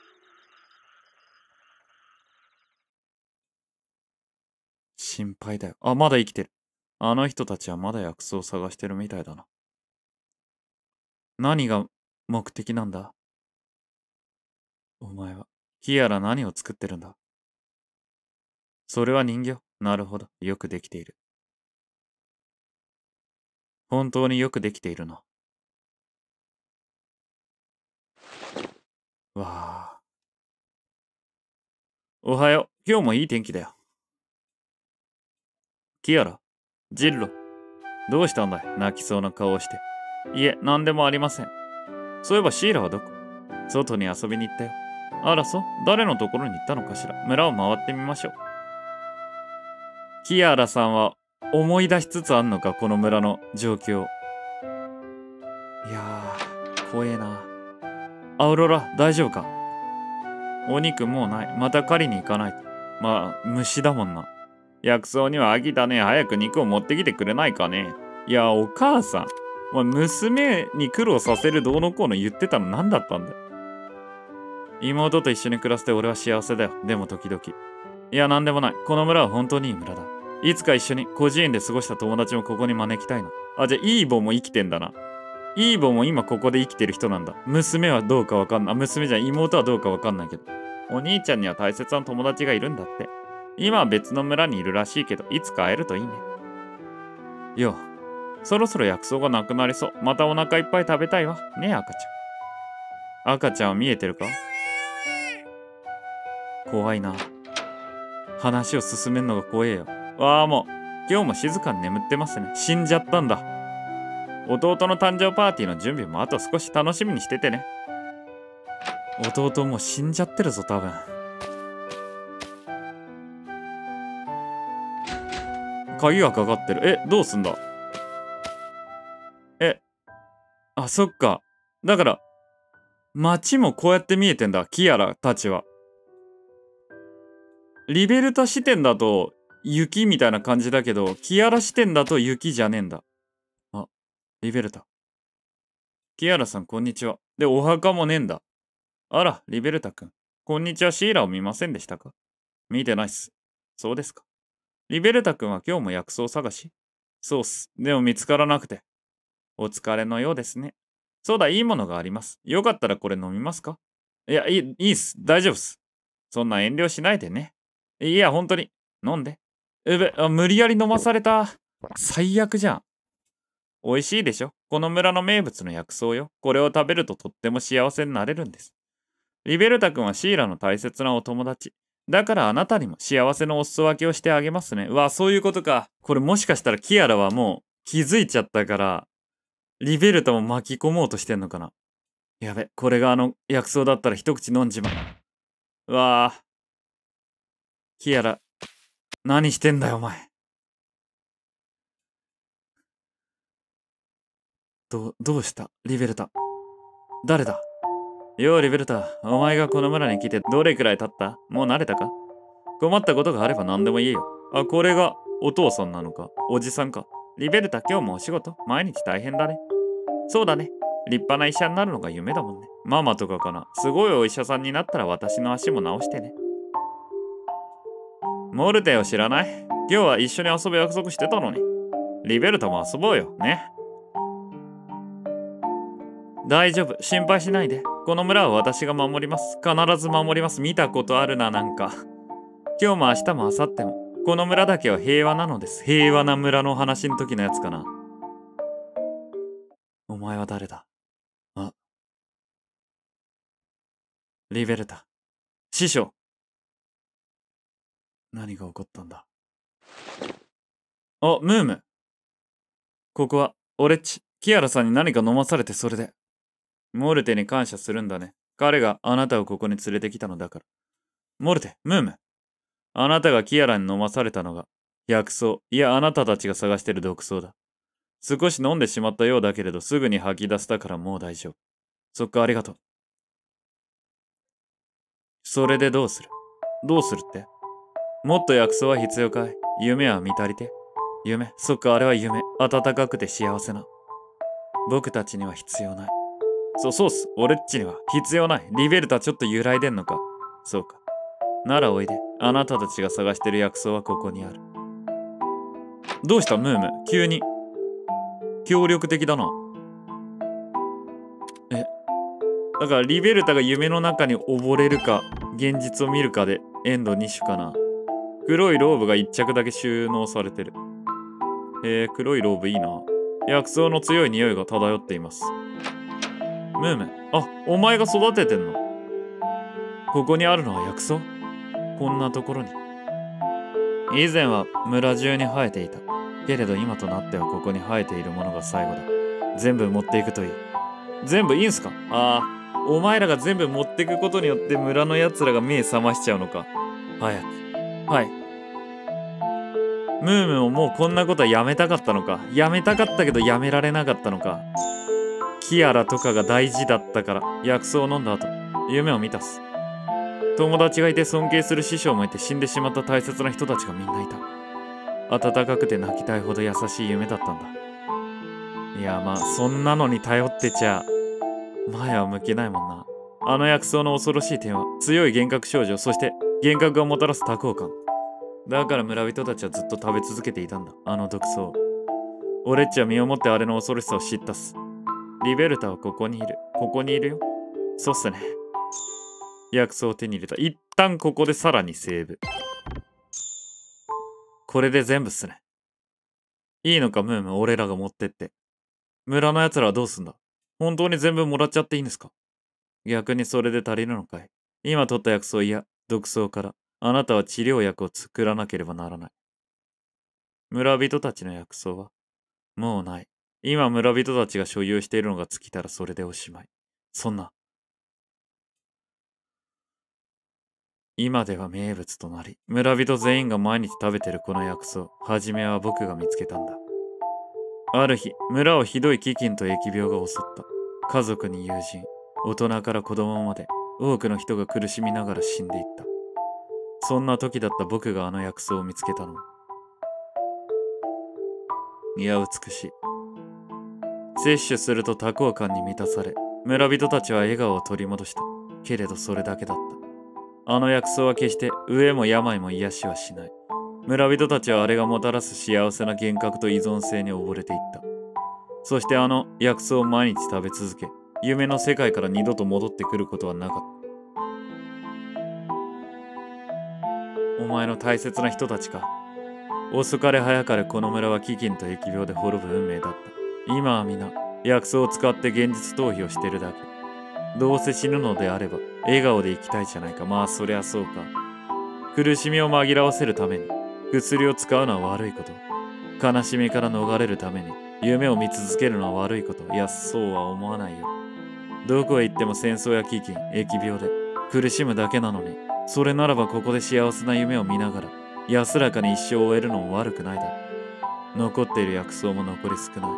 [SPEAKER 1] 心配だよ。あ、まだ生きてる。あの人たちはまだ薬草を探してるみたいだな。何が目的なんだ？お前は。キアラ何を作ってるんだ？それは人形。なるほど。よくできている。本当によくできているな。わあ。おはよう。今日もいい天気だよ。キアラ、ジッロ、どうしたんだい？泣きそうな顔をして。いえ、何でもありません。そういえばシーラはどこ？外に遊びに行ったよ。あら、そう？誰のところに行ったのかしら？村を回ってみましょう。キアラさんは思い出しつつあんのか、この村の状況。いやー、怖えな。アウロラ、大丈夫か？お肉もうない。また狩りに行かないと。まあ、虫だもんな。薬草には飽きたね。早く肉を持ってきてくれないかね。いや、お母さん。お前、娘に苦労させるどうのこうの言ってたの何だったんだよ。妹と一緒に暮らして俺は幸せだよ。でも時々。いや、なんでもない。この村は本当にいい村だ。いつか一緒に孤児院で過ごした友達もここに招きたいな。あ、じゃあ、イーボも生きてんだな。イーボも今ここで生きてる人なんだ。娘はどうかわかんない。娘じゃん、妹はどうかわかんないけど。お兄ちゃんには大切な友達がいるんだって。今は別の村にいるらしいけど、いつか会えるといいね。よう、そろそろ薬草がなくなりそう。またお腹いっぱい食べたいわ。ねえ、赤ちゃん。赤ちゃんは見えてるか？怖いな。話を進めるのが怖えよ。わあ、もう、今日も静かに眠ってますね。死んじゃったんだ。弟の誕生パーティーの準備もあと少し楽しみにしててね。弟もう死んじゃってるぞ、多分。鍵がかかってる。え、どうすんだ？え、あ、そっか。だから、街もこうやって見えてんだ、キアラたちは。リベルタ視点だと雪みたいな感じだけど、キアラ視点だと雪じゃねえんだ。あ、リベルタ。キアラさん、こんにちは。で、お墓もねえんだ。あら、リベルタくん。こんにちは、シーラを見ませんでしたか？見てないっす。そうですか。リベルタくんは今日も薬草探し？そうっす。でも見つからなくて。お疲れのようですね。そうだ、いいものがあります。よかったらこれ飲みますか？いや、いい、いいっす。大丈夫っす。そんな遠慮しないでね。いや、本当に。飲んで。うべ、あ、無理やり飲まされた。最悪じゃん。美味しいでしょ？この村の名物の薬草よ。これを食べるととっても幸せになれるんです。リベルタ君はシーラの大切なお友達。だからあなたにも幸せのお裾分けをしてあげますね。うわ、そういうことか。これもしかしたらキアラはもう気づいちゃったから、リベルタも巻き込もうとしてんのかな。やべ、これがあの薬草だったら一口飲んじまう。うわぁ。キアラ、何してんだよお前。ど、どうしたリベルタ。誰だ？ようリベルタ、お前がこの村に来てどれくらい経った？もう慣れたか？困ったことがあれば何でも言えよ。あ、これがお父さんなのか？おじさんか？リベルタ、今日もお仕事毎日大変だね。そうだね。立派な医者になるのが夢だもんね。ママとかかな。すごいお医者さんになったら私の足も治してね。モルテを知らない？今日は一緒に遊ぶ約束してたのに。リベルタも遊ぼうよ。ね。大丈夫。心配しないで。この村は私が守ります。必ず守ります。見たことあるな、なんか。今日も明日も明後日も。この村だけは平和なのです。平和な村の話の時のやつかな。お前は誰だ？あ。リベルタ。師匠。何が起こったんだ？あ、ムーム。ここは、俺っち、キアラさんに何か飲まされてそれで。モルテに感謝するんだね。彼があなたをここに連れてきたのだから。モルテ、ムーム。あなたがキアラに飲まされたのが薬草。いや、あなたたちが探してる毒草だ。少し飲んでしまったようだけれど、すぐに吐き出したからもう大丈夫。そっか、ありがとう。それでどうする？どうするって？もっと薬草は必要かい？夢は見足りて？夢？そっか、あれは夢。暖かくて幸せな。僕たちには必要ない。そう、そうっす。俺っちには必要ない。リベルタちょっと揺らいでんのか。そうか。ならおいで。あなたたちが探してる薬草はここにある。どうしたムーム？急に。協力的だな。え、だからリベルタが夢の中に溺れるか、現実を見るかでエンドに種かな。黒いローブがいっ着だけ収納されてる。へえ、黒いローブいいな。薬草の強い匂いが漂っています。ムーム、あ、お前が育ててんの？ここにあるのは薬草？こんなところに。以前は村中に生えていた。けれど今となってはここに生えているものが最後だ。全部持っていくといい。全部いいんすか？ああ、お前らが全部持っていくことによって村のやつらが目覚ましちゃうのか。早く。はい。ムームももうこんなことはやめたかったのか。やめたかったけどやめられなかったのか。キアラとかが大事だったから薬草を飲んだ後、夢を見たっす。友達がいて尊敬する師匠もいて死んでしまった大切な人たちがみんないた。暖かくて泣きたいほど優しい夢だったんだ。いやまあそんなのに頼ってちゃ前は向けないもんな。あの薬草の恐ろしい点は強い幻覚少女、そして幻覚がもたらす多幸感。だから村人たちはずっと食べ続けていたんだ、あの毒草。俺っちは身をもってあれの恐ろしさを知ったっす。リベルタはここにいる。ここにいるよ。そうっすね。薬草を手に入れた。一旦ここでさらにセーブ。これで全部っすね。いいのかムーム、俺らが持ってって。村の奴らはどうすんだ？本当に全部もらっちゃっていいんですか？逆にそれで足りるのかい？今取った薬草、いや毒草からあなたは治療薬を作らなければならない。村人たちの薬草はもうない。今村人たちが所有しているのが尽きたらそれでおしまい。そんな。今では名物となり、村人全員が毎日食べてるこの薬草、はじめは僕が見つけたんだ。ある日、村をひどい飢饉と疫病が襲った。家族に友人、大人から子供まで、多くの人が苦しみながら死んでいった。そんな時だった僕があの薬草を見つけたの。いや、美しい。摂取すると多幸感に満たされ、村人たちは笑顔を取り戻した。けれどそれだけだった。あの薬草は決して飢えも病も癒しはしない。村人たちはあれがもたらす幸せな幻覚と依存性に溺れていった。そしてあの薬草を毎日食べ続け、夢の世界から二度と戻ってくることはなかった。お前の大切な人たちか。遅かれ早かれこの村は飢饉と疫病で滅ぶ運命だった。今は皆薬草を使って現実逃避をしてるだけ。どうせ死ぬのであれば笑顔で生きたいじゃないか。まあそりゃそうか。苦しみを紛らわせるために薬を使うのは悪いこと。悲しみから逃れるために夢を見続けるのは悪いこと。いや、そうは思わないよ。どこへ行っても戦争や飢饉、疫病で苦しむだけなのに、それならばここで幸せな夢を見ながら安らかに一生を終えるのも悪くないだろう。残っている薬草も残り少ない。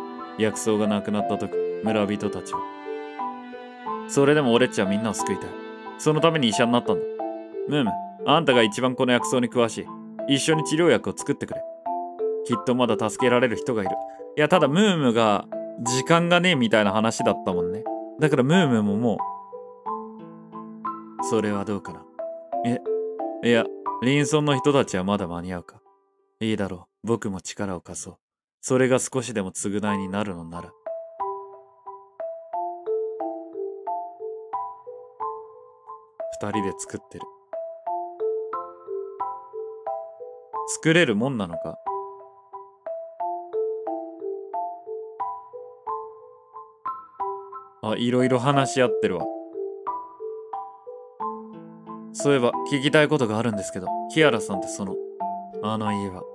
[SPEAKER 1] 薬草がなくなった時、村人たちは。それでも俺っちはみんなを救いたい。そのために医者になったんだ。ムーム、あんたが一番この薬草に詳しい。一緒に治療薬を作ってくれ。きっとまだ助けられる人がいる。いや、ただムームが時間がねえみたいな話だったもんね。だからムームももう、それはどうかな。え、いや、リンソンの人たちはまだ間に合うか。いいだろう。僕も力を貸そう。それが少しでも償いになるのなら。二人で作ってる。作れるもんなのか？あ、いろいろ話し合ってるわ。そういえば聞きたいことがあるんですけど、キアラさんってその、あの家は。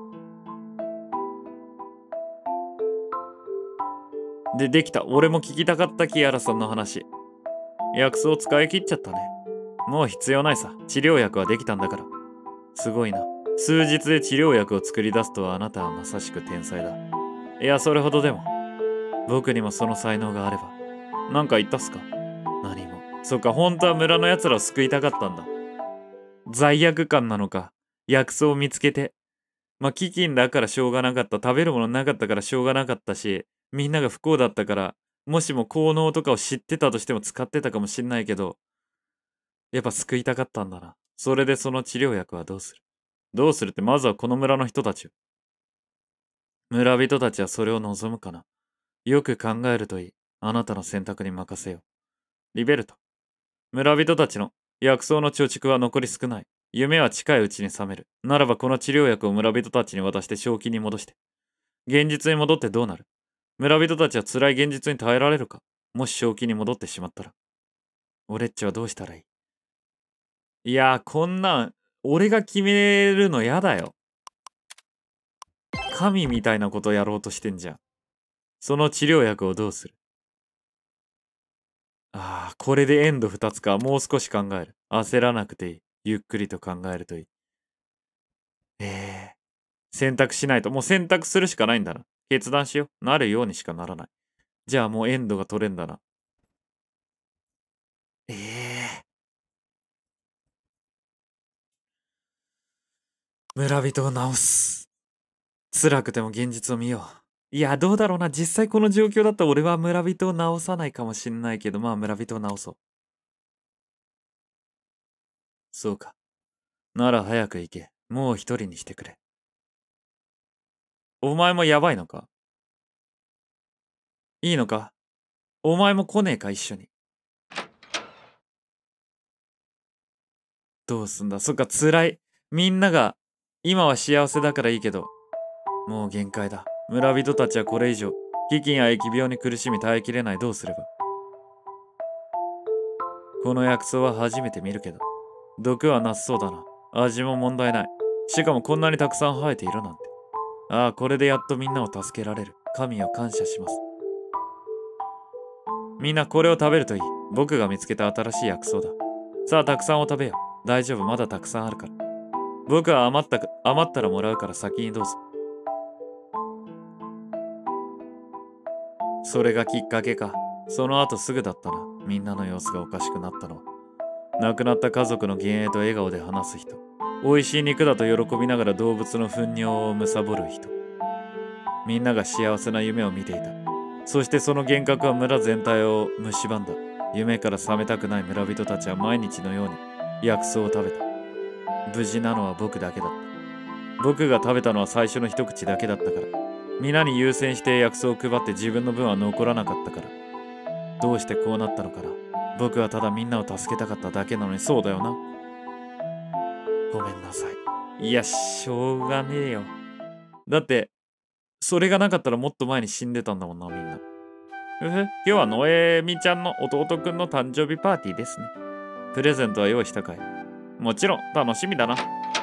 [SPEAKER 1] で、できた。俺も聞きたかったキアラさんの話。薬草を使い切っちゃったね。もう必要ないさ。治療薬はできたんだから。すごいな。 数日で治療薬を作り出すとはあなたはまさしく天才だ。いや、それほどでも。僕にもその才能があれば。なんか言ったっすか？何も。そっか、本当は村の奴らを救いたかったんだ。罪悪感なのか。薬草を見つけて。まあ、飢饉だからしょうがなかった。食べるものなかったからしょうがなかったし、みんなが不幸だったから、もしも効能とかを知ってたとしても使ってたかもしんないけど、やっぱ救いたかったんだな。それでその治療薬はどうする？どうするってまずはこの村の人たちよ。村人たちはそれを望むかな。よく考えるといい。あなたの選択に任せよう。リベルト。村人たちの薬草の貯蓄は残り少ない。夢は近いうちに覚める。ならばこの治療薬を村人たちに渡して正気に戻して。現実に戻ってどうなる？村人たちは辛い現実に耐えられるか？もし正気に戻ってしまったら。俺っちはどうしたらいい？いやー、こんなん、俺が決めるのやだよ。神みたいなことやろうとしてんじゃん。その治療薬をどうする？ああ、これでエンドふたつか。もう少し考える。焦らなくていい。ゆっくりと考えるといい。ええー、選択しないと。もう選択するしかないんだな。決断しよう。なるようにしかならない。じゃあもうエンドが取れんだな。ええー、村人を治す。辛くても現実を見よう。いや、どうだろうな。実際この状況だと俺は村人を治さないかもしんないけど、まあ村人を治そう。そうか。なら早く行け。もう一人にしてくれ。お前もやばいのか？いいのか？お前も来ねえか一緒に。どうすんだ？そっか、辛い。みんなが、今は幸せだからいいけど、もう限界だ。村人たちはこれ以上、飢饉や疫病に苦しみ耐えきれない。どうすれば？この薬草は初めて見るけど、毒はなさそうだな。味も問題ない。しかもこんなにたくさん生えているなんて。ああ、これでやっとみんなを助けられる。神を感謝します。みんなこれを食べるといい。僕が見つけた新しい薬草だ。さあ、たくさんを食べよう。大丈夫、まだたくさんあるから。僕は余ったか、余ったらもらうから先にどうぞ。それがきっかけか。その後すぐだったな。みんなの様子がおかしくなったのは。亡くなった家族の幻影と笑顔で話す人。美味しい肉だと喜びながら動物の糞尿を貪る人。みんなが幸せな夢を見ていた。そしてその幻覚は村全体を蝕んだ。夢から覚めたくない村人たちは毎日のように薬草を食べた。無事なのは僕だけだった。僕が食べたのは最初の一口だけだったから。皆に優先して薬草を配って自分の分は残らなかったから。どうしてこうなったのかな。僕はただみんなを助けたかっただけなのに。そうだよな。ごめんなさい。いや、しょうがねえよ。だって、それがなかったらもっと前に死んでたんだもんな、みんな。ふふ、今日はノエミちゃんの弟くんの誕生日パーティーですね。プレゼントは用意したかい？もちろん、楽しみだな。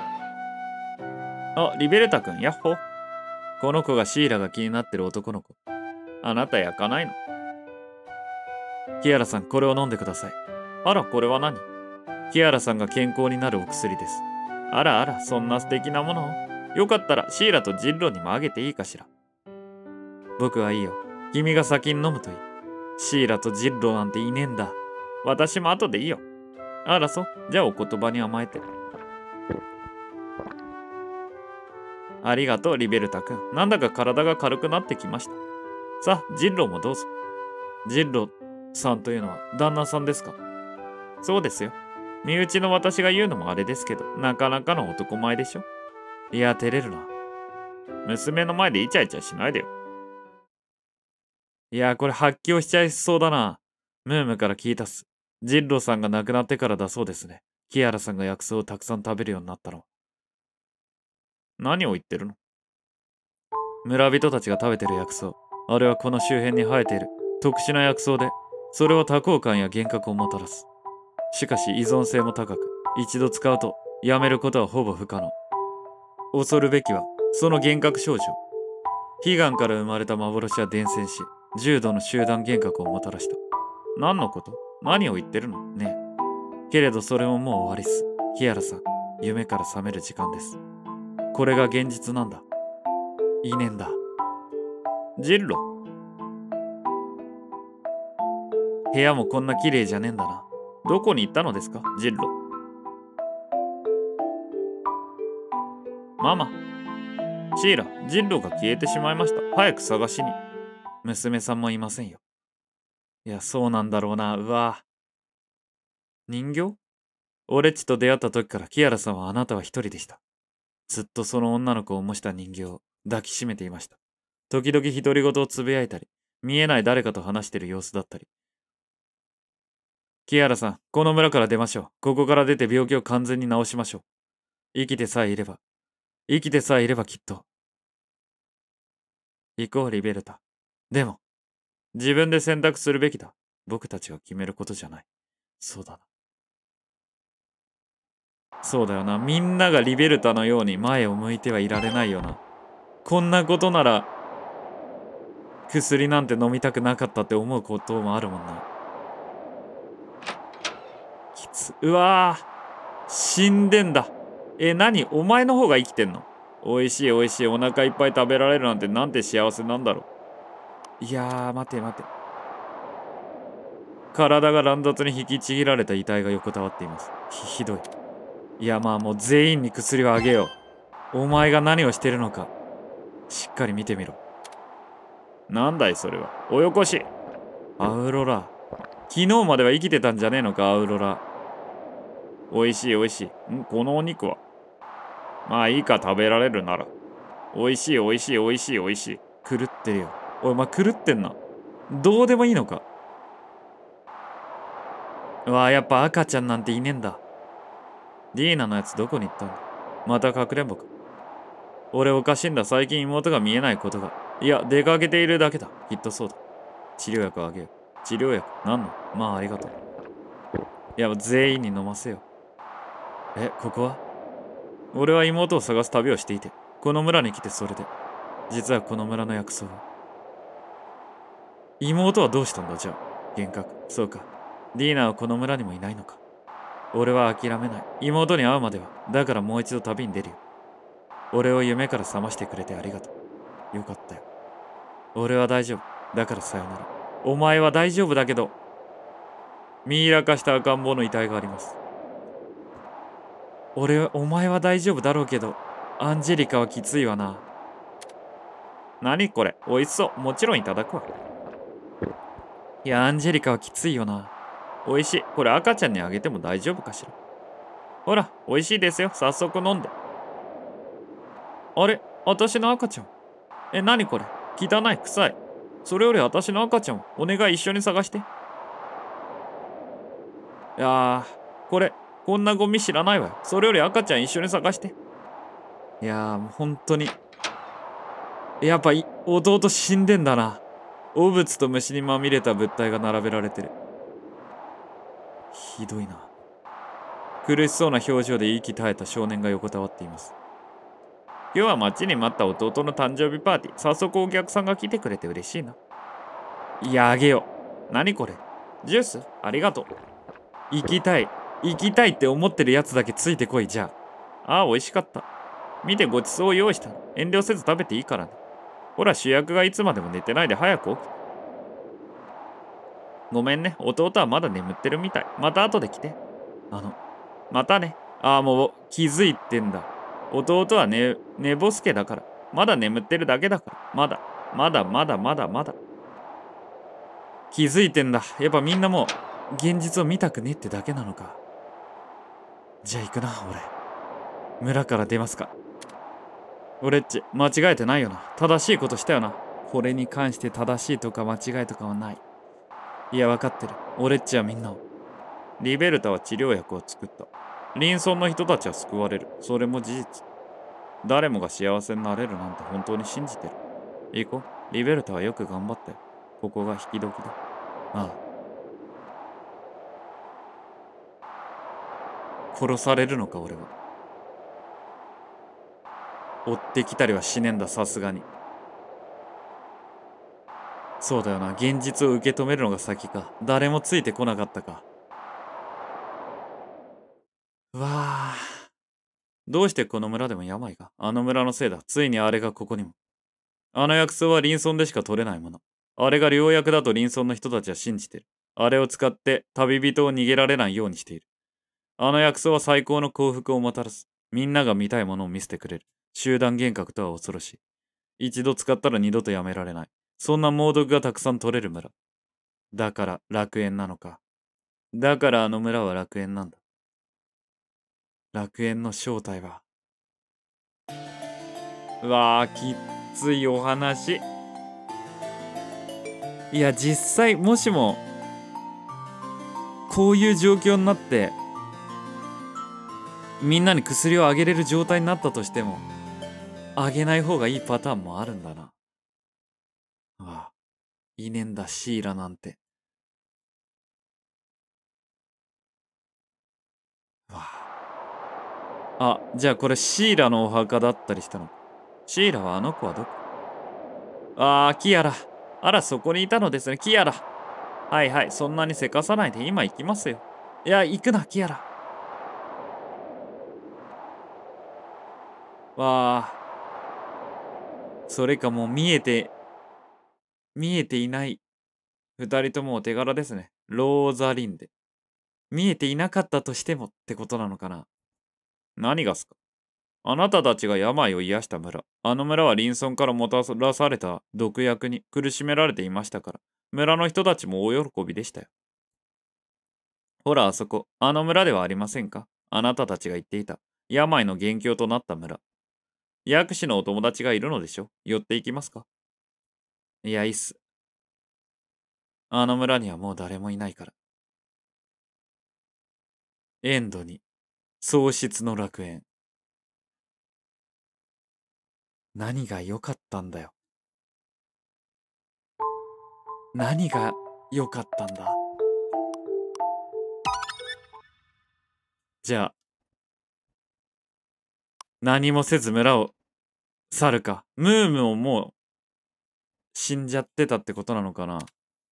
[SPEAKER 1] あ、リベルタくん、やっほ。この子がシーラが気になってる男の子。あなた焼かないの？キアラさん、これを飲んでください。あら、これは何？キアラさんが健康になるお薬です。あらあら、そんな素敵なものを。よかったらシーラとジッロにもあげていいかしら。僕はいいよ。君が先に飲むといい。シーラとジッロなんていねえんだ。私も後でいいよ。あらそう。じゃあお言葉に甘えて。ありがとう、リベルタ君。なんだか体が軽くなってきました。さあ、ジッロもどうぞ。ジッロさんというのは旦那さんですか？そうですよ。身内の私が言うのもあれですけど、なかなかの男前でしょ。いや、照れるな。娘の前でイチャイチャしないでよ。いや、これ発狂しちゃいそうだな。ムームから聞いたっす。ジッロさんが亡くなってからだそうですね。キアラさんが薬草をたくさん食べるようになったの。何を言ってるの？村人たちが食べてる薬草。あれはこの周辺に生えている特殊な薬草で、それは多幸感や幻覚をもたらす。しかし依存性も高く、一度使うとやめることはほぼ不可能。恐るべきはその幻覚症状。悲願から生まれた幻は伝染し、重度の集団幻覚をもたらした。何のこと？何を言ってるのねえ。けれどそれももう終わりっす。キアラさん、夢から覚める時間です。 これが現実なんだ。いいねんだ。ジンロ。部屋もこんな綺麗じゃねえんだな。どこに行ったのですか、ジンロ。ママ。シーラ、ジンロが消えてしまいました。早く探しに。娘さんもいませんよ。いや、そうなんだろうな。うわ。人形？俺っちと出会った時からキアラさんはあなたは一人でした。ずっとその女の子を模した人形を抱きしめていました。時々独り言をつぶやいたり、見えない誰かと話している様子だったり。キアラさん、この村から出ましょう。ここから出て病気を完全に治しましょう。生きてさえいれば、生きてさえいればきっと。行こう、リベルタ。でも、自分で選択するべきだ。僕たちが決めることじゃない。そうだな。そうだよな。みんながリベルタのように前を向いてはいられないよな。こんなことなら、薬なんて飲みたくなかったって思うこともあるもんな。きつ。うわぁ。死んでんだ。え、何？お前の方が生きてんの？おいしいおいしい。お腹いっぱい食べられるなんてなんて幸せなんだろう。いやー、待て待て。体が乱雑に引きちぎられた遺体が横たわっています。ひ、ひどい。いや、まあもう全員に薬をあげよう。お前が何をしてるのか、しっかり見てみろ。なんだいそれは。およこし。アウロラ。昨日までは生きてたんじゃねえのか、アウロラ。おいしいおいしい。んこのお肉は。まあいいか、食べられるなら。おいしいおいしいおいしいおいしい。狂ってるよ。おい、お前狂ってんな。どうでもいいのか。うわあ、やっぱ赤ちゃんなんていねえんだ。ディーナのやつどこに行ったんだ。またかくれんぼか。俺おかしいんだ。最近妹が見えないことが。いや、出かけているだけだ。きっとそうだ。治療薬あげよう。治療薬何の？まあありがとう。いや、全員に飲ませよう。え、ここは？俺は妹を探す旅をしていて、この村に来てそれで。実はこの村の薬草は。妹はどうしたんだじゃあ。幻覚。そうか。ディーナはこの村にもいないのか。俺は諦めない。妹に会うまでは。だからもう一度旅に出るよ。俺を夢から覚ましてくれてありがとう。よかったよ。俺は大丈夫。だからさよなら。お前は大丈夫だけど、ミイラ化した赤ん坊の遺体があります。俺は、お前は大丈夫だろうけど、アンジェリカはきついわな。何これ？美味しそう。もちろんいただくわ。いや、アンジェリカはきついよな。美味しい。これ赤ちゃんにあげても大丈夫かしら。ほら、美味しいですよ。早速飲んで。あれ？私の赤ちゃん。え、何これ？汚い、臭い。それより私の赤ちゃん、お願い一緒に探して。いやー、これ、こんなゴミ知らないわよ。それより赤ちゃん一緒に探して。いやー、もう本当に。やっぱい、弟死んでんだな。汚物と虫にまみれた物体が並べられてる。ひどいな。苦しそうな表情で息絶えた少年が横たわっています。今日は待ちに待った弟の誕生日パーティー。早速お客さんが来てくれて嬉しいな。いや、あげよう。何これ？ジュース？ありがとう。行きたい。行きたいって思ってるやつだけついてこい、じゃあ。ああ、美味しかった。見てごちそうを用意したの。遠慮せず食べていいからね。ほら、主役がいつまでも寝てないで早く起きて。ごめんね。弟はまだ眠ってるみたい。また後で来て。あの、またね。ああ、もう気づいてんだ。弟は寝、寝ぼすけだから。まだ眠ってるだけだから。まだ、まだまだまだまだ。気づいてんだ。やっぱみんなもう、現実を見たくねってだけなのか。じゃあ行くな、俺。村から出ますか。俺っち、間違えてないよな。正しいことしたよな。これに関して正しいとか間違いとかはない。いや、わかってる。俺っちはみんなを。リベルタは治療薬を作った。隣村の人たちは救われる。それも事実。誰もが幸せになれるなんて本当に信じてる。行こう。リベルタはよく頑張ったよ。ここが引き時だ。ああ。殺されるのか、俺は。追ってきたりはしねえんだ、さすがに。そうだよな。現実を受け止めるのが先か。誰もついてこなかったか。うわあ。 どうしてこの村でも病が？あの村のせいだ。ついにあれがここにも。あの薬草は林村でしか取れないもの。あれが良薬だと林村の人たちは信じてる。あれを使って旅人を逃げられないようにしている。あの薬草は最高の幸福をもたらす。みんなが見たいものを見せてくれる。集団幻覚とは恐ろしい。一度使ったら二度とやめられない。そんな猛毒がたくさん取れる村。だから楽園なのか。だからあの村は楽園なんだ。楽園の正体は。うわー、きっついお話。いや、実際、もしも、こういう状況になって、みんなに薬をあげれる状態になったとしても、あげない方がいいパターンもあるんだな。ああ、いねんだ、シーラなんて。わあ。あ、じゃあこれシーラのお墓だったりしたの？シーラはあの子はどこ？ああ、キアラ。あら、そこにいたのですね、キアラ。はいはい、そんなにせかさないで今行きますよ。いや、行くな、キアラ。わあ。それかもう見えて、見えていない。二人ともお手柄ですね。ローザリンデ。見えていなかったとしてもってことなのかな。何がっすか？あなたたちが病を癒した村。あの村は林村からもたらされた毒薬に苦しめられていましたから、村の人たちも大喜びでしたよ。ほらあそこ、あの村ではありませんか？あなたたちが言っていた病の元凶となった村。薬師のお友達がいるのでしょ？寄っていきますか？いや、いいっす。あの村にはもう誰もいないから。エンドに、喪失の楽園。何が良かったんだよ。何が良かったんだ。じゃあ、何もせず村を去るか。ムームももう死んじゃってたってことなのかな。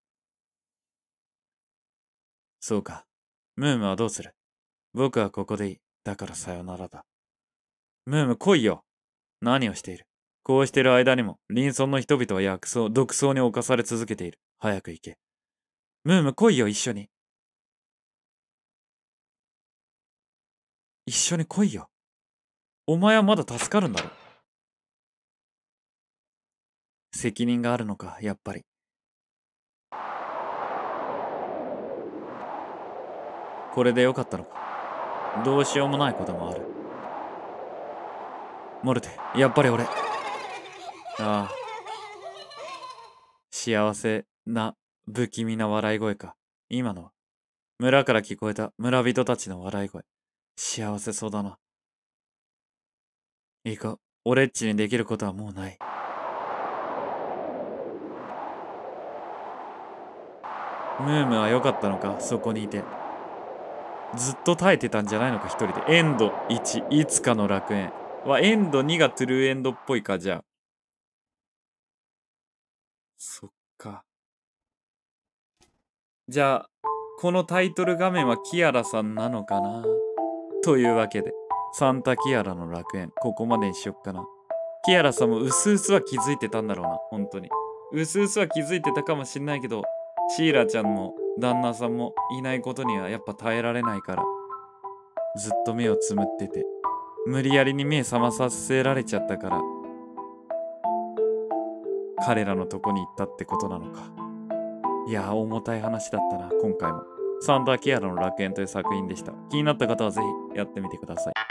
[SPEAKER 1] そうか。ムームはどうする？僕はここでいい。だからさよならだ。ムーム来いよ。何をしている？こうしている間にも、林村の人々は薬草、毒草に侵され続けている。早く行け。ムーム来いよ、一緒に。一緒に来いよ。お前はまだ助かるんだろ。責任があるのか、やっぱり。これでよかったのか。どうしようもないこともある。モルテ、やっぱり俺。ああ。幸せな、不気味な笑い声か。今のは。村から聞こえた村人たちの笑い声。幸せそうだな。いいか、俺っちにできることはもうない。ムームは良かったのか、そこにいて。ずっと耐えてたんじゃないのか、一人で。エンドいち、いつかの楽園。は、エンドにがトゥルーエンドっぽいか、じゃあ。そっか。じゃあ、このタイトル画面はキアラさんなのかな？というわけで、サンタキアラの楽園、ここまでにしよっかな。キアラさんもうすうすは気づいてたんだろうな、本当に。うすうすは気づいてたかもしんないけど、シーラちゃんも旦那さんもいないことにはやっぱ耐えられないから、ずっと目をつむってて、無理やりに目覚まさせられちゃったから、彼らのとこに行ったってことなのか。いやー、重たい話だったな、今回も。サンダーキアラの楽園という作品でした。気になった方はぜひやってみてください。